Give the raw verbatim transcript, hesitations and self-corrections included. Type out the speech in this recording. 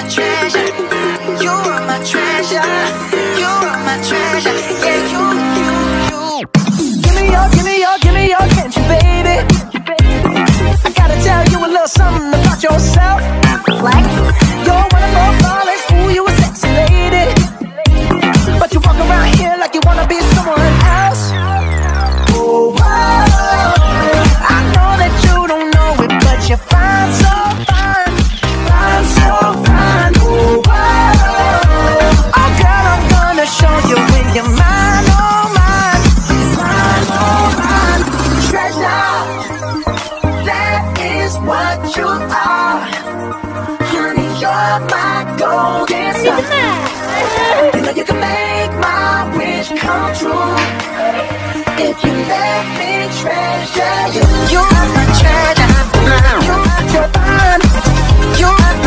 my treasure. You are my treasure. You are my treasure. Yeah, you, you, you. Give me your, give me your, give me your attention, baby. I gotta tell you a little something about yourself. Like you're one of those flawless, ooh, you a sexy lady. But you walk around here like you wanna be someone else. Oh, whoa. I know that you don't know it, but you're fine, so fine, fine, so fine. Oh, whoa. Oh, girl, I'm gonna show you when you're mine, oh, mine, mine, oh, mine. Treasure, that is what you are. Honey, you're my golden star. You know you can make my wish come true if you let me treasure you. You are my treasure. You are your fun. You are